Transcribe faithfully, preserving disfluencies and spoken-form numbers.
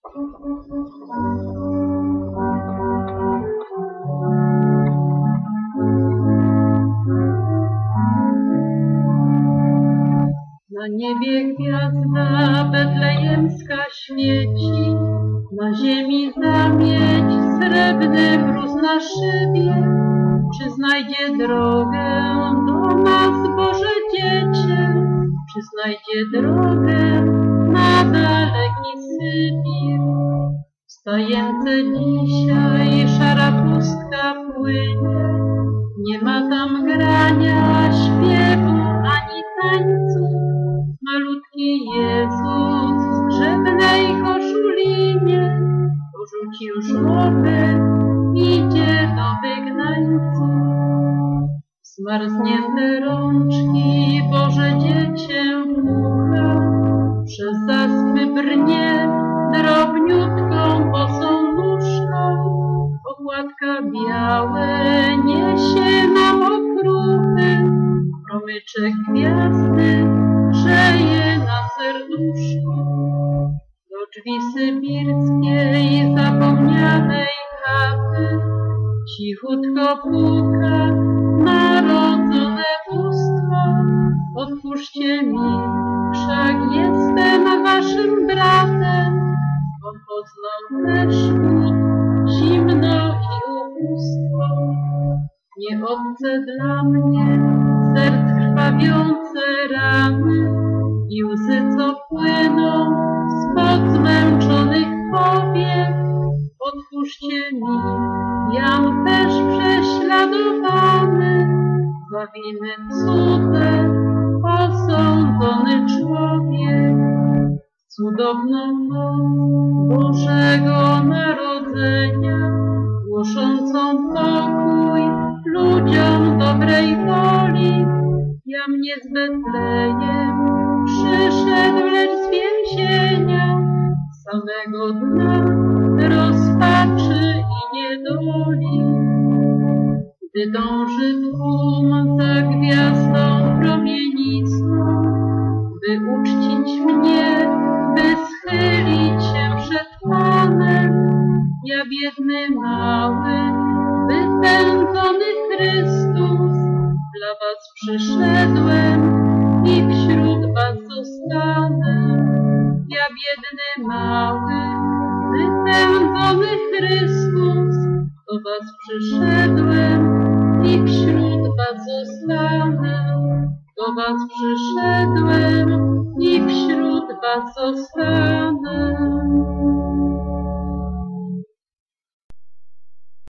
Na niebie gwiazda betlejemska świeci, na ziemi zamieć srebrny mróz na szybie. Czy znajdzie drogę do nas, Boże Dziecię? Czy znajdzie drogę na daleki Sybir? Wstające dzisiaj szara pustka płynie, nie ma tam grania, śpiewu ani tańcu. Malutki Jezus w grzebnej koszulinie porzucił żłobę, idzie do wygnańców. Zmarznięte rączki Boże Dziecię pucha, przez zaspy brnie drobniutką bosą nóżką. Okładka białe niesie nam okruchy, promyczek gwiazdy grzeje na serduszku. Do drzwi sybirskiej zapomnianej chaty cichutko puka narodzone bóstwo. Otwórzcie mi, wszak jestem waszym bratem, bo poznał też chłód, zimno i ubóstwo. Nie obce dla mnie serc krwawiące rany i łzy, co płyną spod zmęczonych powiek. Otwórzcie mi, jam też prześladowany, za winy cudze osądzony człowiek. Cudowną noc Bożego Narodzenia, głoszącą pokój ludziom dobrej woli, jam nie z Betlejem przyszedł, lecz z więzienia, samego dna rozpaczy i niedoli. Gdy dąży tłum za gwiazdą promienistą, by uczcić mnie, by schylić się przed Panem, ja biedny, mały, wypędzony Chrystus, dla was przyszedłem i wśród was zostanę. Ja biedny, mały, wypędzony Chrystus, do was przyszedłem i wśród was zostanę. Do was przyszedłem i wśród was zostanę.